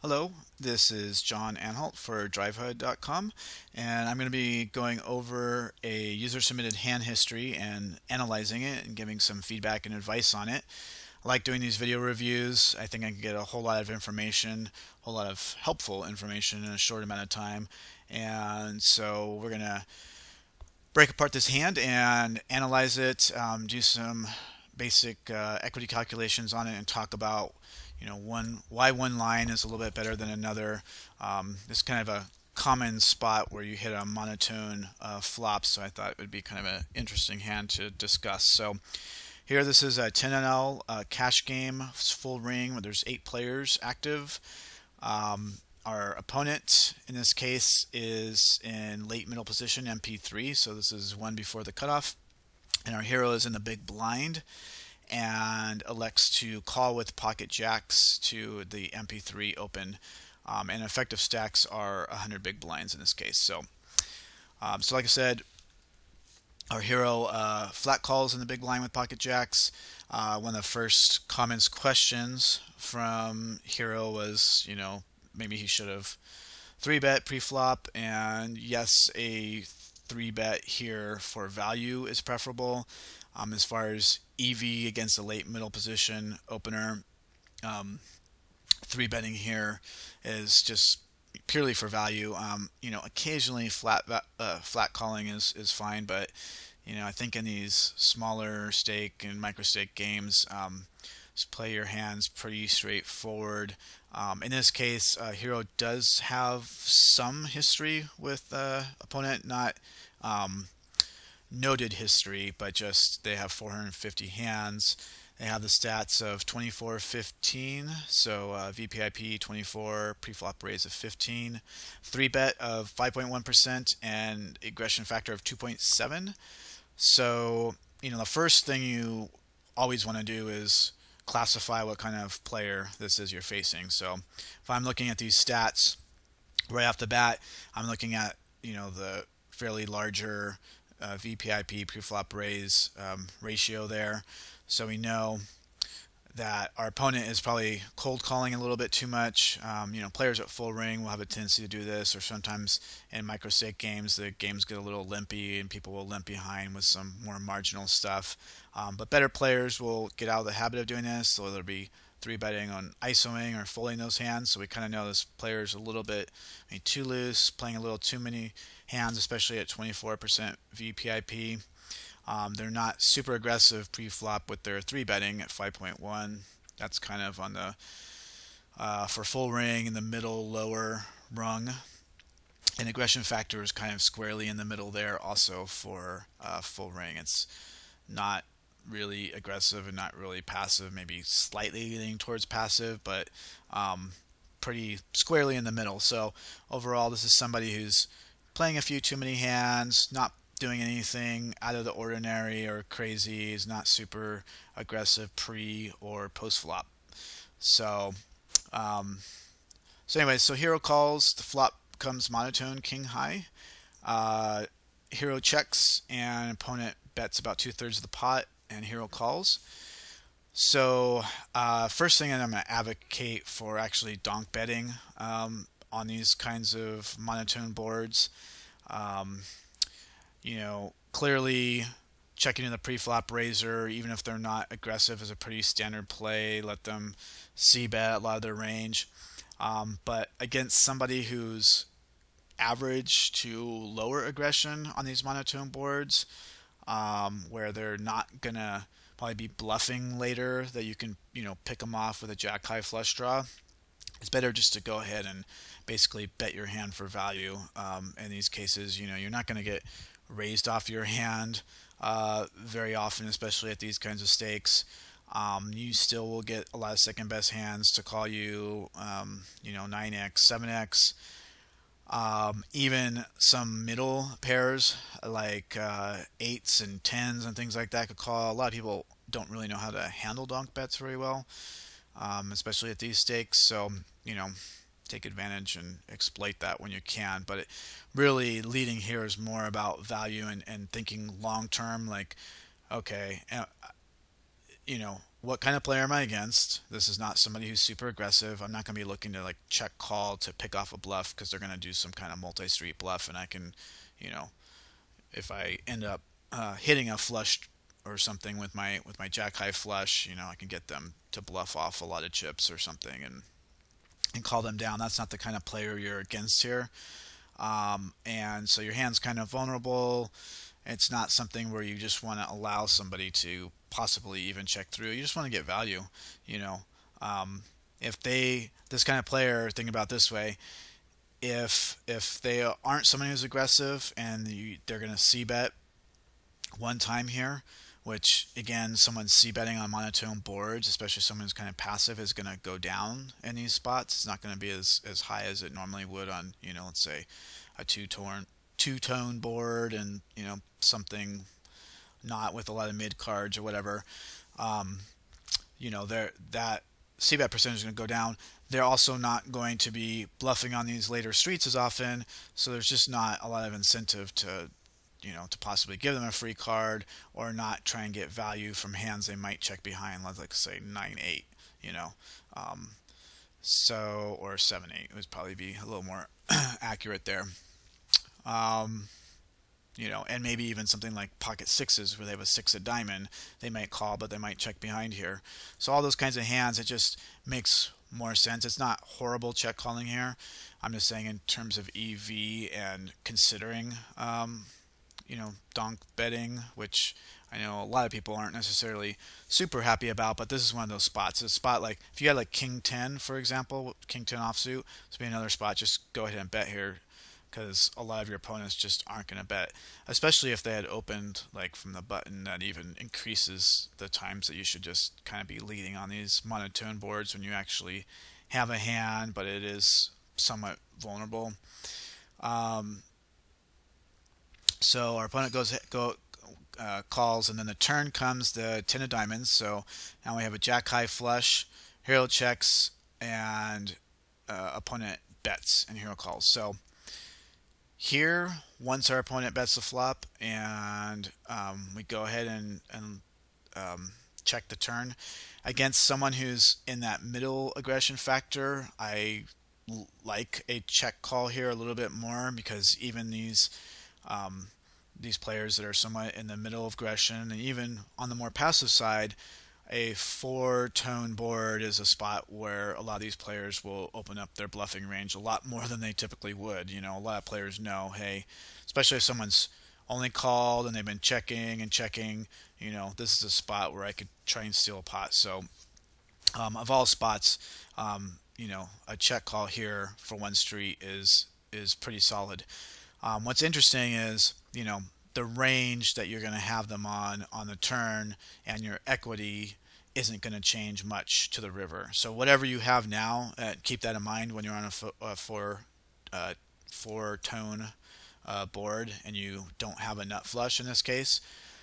Hello, this is John Anhalt for DriveHUD.com, and I'm going to be going over a user-submitted hand history and analyzing it and giving some feedback and advice on it. I like doing these video reviews. I think I can get a whole lot of information, a whole lot of helpful information in a short amount of time, and so we're going to break apart this hand and analyze it, do some basic equity calculations on it, and talk about why one line is a little bit better than another. This is kind of a common spot where you hit a monotone flop, so I thought it would be kind of an interesting hand to discuss. So here, this is a 10NL cash game, full ring, where there's 8 players active. Our opponent in this case is in late middle position, MP3, so this is one before the cutoff, and our hero is in the big blind and elects to call with pocket jacks to the MP3 open, and effective stacks are 100 big blinds in this case. So like I said, our hero flat calls in the big blind with pocket jacks. One of the first comments questions from hero was, maybe he should have 3-bet pre-flop, and yes, a 3-bet here for value is preferable. As far as EV against a late middle position opener, 3-betting here is just purely for value. Occasionally flat calling is fine, but I think in these smaller stake and micro stake games, just play your hands pretty straightforward. In this case, hero does have some history with opponent, not noted history, but just they have 450 hands. They have the stats of 24-15, so VPIP 24, preflop raise of 15, 3-bet of 5.1%, and aggression factor of 2.7. So the first thing you always want to do is classify what kind of player this is you're facing. So if I'm looking at these stats right off the bat, I'm looking at the fairly larger VPIP preflop raise ratio there. So we know that our opponent is probably cold calling a little bit too much. Players at full ring will have a tendency to do this, or sometimes in micro stake games, the games get a little limpy and people will limp behind with some more marginal stuff. But better players will get out of the habit of doing this, so they'll be 3-betting on ISOing or folding those hands. So we kind of know this player is a little bit too loose, playing a little too many hands, especially at 24% VPIP. They're not super aggressive pre-flop with their 3-betting at 5.1. That's kind of on the for full ring in the middle lower rung, and aggression factor is kind of squarely in the middle there also for full ring. It's not really aggressive and not really passive, maybe slightly leaning towards passive, but pretty squarely in the middle. So overall, this is somebody who's playing a few too many hands, not doing anything out of the ordinary or crazy, is not super aggressive pre or post flop. So anyway, so hero calls, the flop comes monotone king high. Hero checks and opponent bets about 2/3 of the pot, and hero calls. So first thing, I'm going to advocate for actually donk betting on these kinds of monotone boards. Clearly checking in the pre-flop raiser, even if they're not aggressive, is a pretty standard play. Let them c-bet a lot of their range. But against somebody who's average to lower aggression on these monotone boards, where they're not going to probably be bluffing later, that you can pick them off with a jack high flush draw, it's better just to go ahead and basically bet your hand for value. In these cases, you're not going to get raised off your hand very often, especially at these kinds of stakes. You still will get a lot of second best hands to call you, 9x, 7x. Even some middle pairs like 8s and 10s and things like that could call. A lot of people don't really know how to handle donk bets very well, especially at these stakes. So take advantage and exploit that when you can. But really leading here is more about value and thinking long term, like, okay, what kind of player am I against? This is not somebody who's super aggressive. I'm not going to be looking to like check call to pick off a bluff because they're going to do some kind of multi-street bluff, and I can, you know, if I end up hitting a flush or something with my jack high flush, I can get them to bluff off a lot of chips or something and call them down. That's not the kind of player you're against here. And so your hand's kind of vulnerable. It's not something where you just want to allow somebody to possibly even check through. You just want to get value, you know. If this kind of player, think about it this way, if they aren't someone who's aggressive and they're going to c-bet one time here, which again, someone c-betting on monotone boards, especially someone who's kind of passive, is going to go down in these spots. It's not going to be as high as it normally would on, let's say a two-tone board and, something not with a lot of mid cards or whatever. That c-bet percentage is going to go down. They're also not going to be bluffing on these later streets as often, so there's just not a lot of incentive to possibly give them a free card or not try and get value from hands they might check behind, like say 9-8, so, or 7-8 would probably be a little more accurate there. And maybe even something like pocket sixes where they have a six of diamond, they might call, but they might check behind here. So all those kinds of hands, it just makes more sense. It's not horrible check calling here. I'm just saying in terms of EV and considering, donk betting, which I know a lot of people aren't necessarily super happy about, but this is one of those spots. A spot like if you had like King 10, for example, King 10 offsuit, this would be another spot. Just go ahead and bet here, because a lot of your opponents just aren't going to bet, especially if they had opened like from the button. That even increases the times that you should just kind of be leading on these monotone boards when you actually have a hand, but it is somewhat vulnerable. So our opponent calls, and then the turn comes the 10 of diamonds. So now we have a jack high flush, hero checks, and opponent bets and hero calls. So here, once our opponent bets the flop and we go ahead and check the turn against someone who's in that middle aggression factor, I like a check call here a little bit more, because even these players that are somewhat in the middle of aggression, and even on the more passive side, a 4-tone board is a spot where a lot of these players will open up their bluffing range a lot more than they typically would. A lot of players know, hey, especially if someone's only called and they've been checking and checking, this is a spot where I could try and steal a pot. So of all spots, a check call here for one street is pretty solid. What's interesting is, the range that you're going to have them on the turn, and your equity isn't going to change much to the river. So whatever you have now, keep that in mind when you're on a four-tone board and you don't have a nut flush in this case.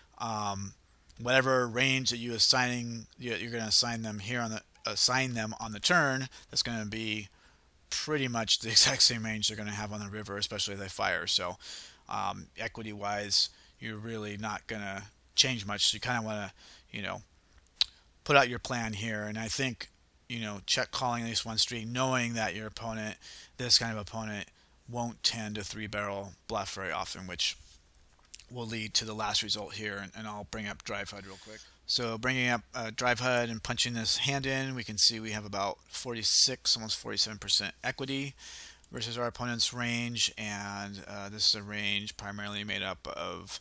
Whatever range that you're going to assign them here on the turn, that's going to be pretty much the exact same range they're going to have on the river, especially if they fire. So equity wise, you're really not going to change much. So you kind of want to put out your plan here. And I think check calling at least one street, knowing that your opponent, this kind of opponent, won't tend to 3-barrel bluff very often, which will lead to the last result here. And I'll bring up drive HUD real quick. So bringing up drive HUD and punching this hand in, we can see we have about 46, almost 47% equity versus our opponent's range, and this is a range primarily made up of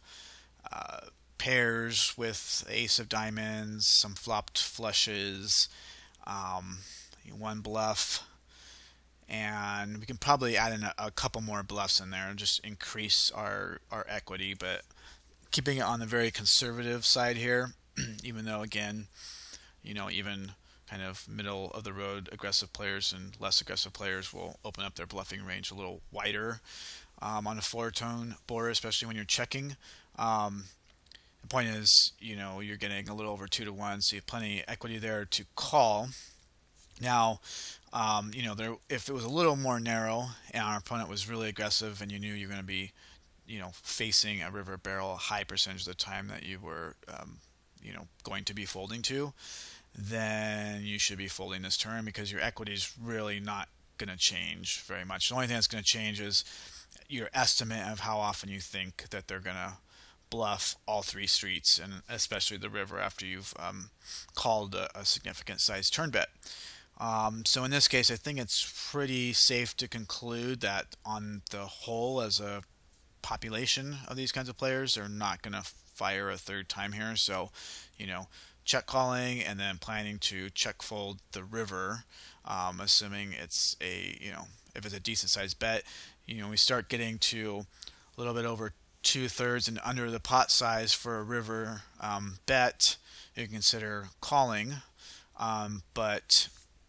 pairs with ace of diamonds, some flopped flushes, one bluff, and we can probably add in a couple more bluffs in there and just increase our equity, but keeping it on the very conservative side here, even though again, even kind of middle of the road aggressive players and less aggressive players will open up their bluffing range a little wider on a 4-tone board, especially when you're checking. The point is, you're getting a little over 2-to-1, so you have plenty of equity there to call. Now, if it was a little more narrow and our opponent was really aggressive and you knew you were going to be, facing a river barrel a high percentage of the time that you were going to be folding to, then you should be folding this turn, because your equity is really not going to change very much. The only thing that's going to change is your estimate of how often you think that they're going to bluff all three streets, and especially the river, after you've called a significant size turn bet. So in this case, I think it's pretty safe to conclude that on the whole, as a population of these kinds of players, they're not going to fire a third time here. So, check calling and then planning to check fold the river, assuming it's if it's a decent sized bet. We start getting to a little bit over 2/3 and under the pot size for a river bet, you can consider calling. But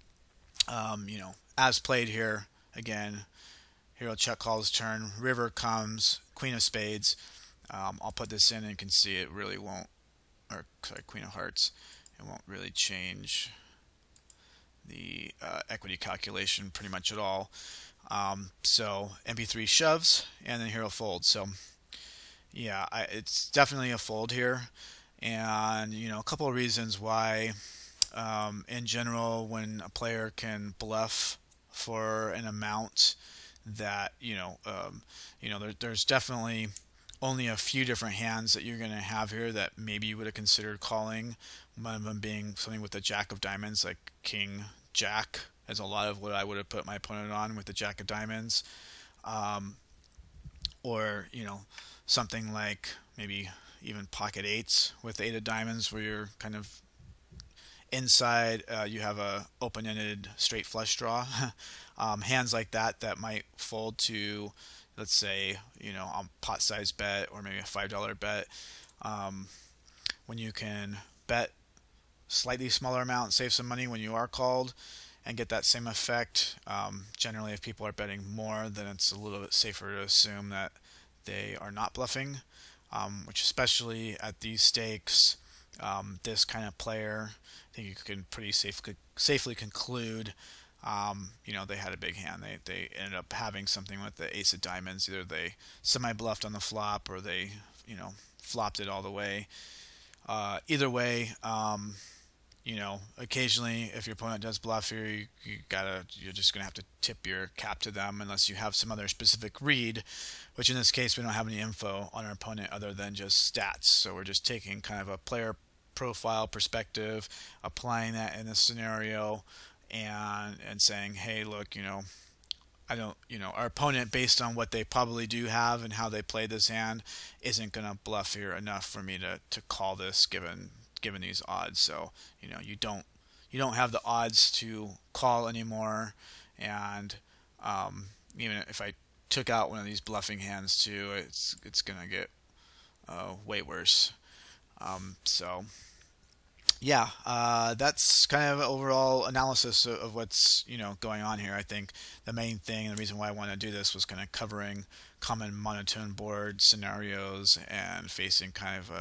as played here, again, hero check calls turn, river comes, queen of spades. I'll put this in and you can see it really won't, or sorry, queen of hearts, it won't really change the equity calculation pretty much at all. So MP3 shoves and then hero folds. So yeah, it's definitely a fold here, and a couple of reasons why. In general, when a player can bluff for an amount that there's definitely only a few different hands that you're going to have here that maybe you would have considered calling. One of them being something with the jack of diamonds, like king jack, as a lot of what I would have put my opponent on with the jack of diamonds, or something like maybe even pocket eights with the eight of diamonds, where you're kind of inside, you have a open-ended straight flush draw. Hands like that might fold to, let's say, a pot size bet or maybe a $5 bet. When you can bet slightly smaller amount and save some money when you are called and get that same effect. Generally, if people are betting more, then it's a little bit safer to assume that they are not bluffing, which especially at these stakes, this kind of player, I think you can pretty safely conclude, they had a big hand. They ended up having something with the ace of diamonds. Either they semi-bluffed on the flop or they, flopped it all the way. Either way, occasionally if your opponent does bluff here, you're just gonna have to tip your cap to them unless you have some other specific read, which in this case we don't have any info on our opponent other than just stats. So we're just taking kind of a player profile perspective, applying that in this scenario, and saying, hey, look, our opponent, based on what they probably do have and how they played this hand, isn't gonna bluff here enough for me to call this given these odds. So you don't have the odds to call anymore, and even if I took out one of these bluffing hands too, it's gonna get way worse. So yeah, that's kind of overall analysis of what's going on here. I think the main thing and the reason why I want to do this was kind of covering common monotone board scenarios and facing kind of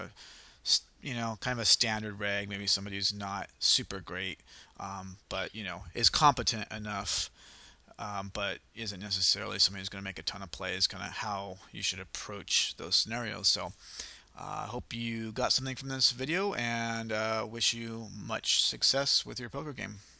a standard reg, maybe somebody who's not super great, but is competent enough, but isn't necessarily somebody who's going to make a ton of plays. Kind of how you should approach those scenarios. So hope you got something from this video, and wish you much success with your poker game.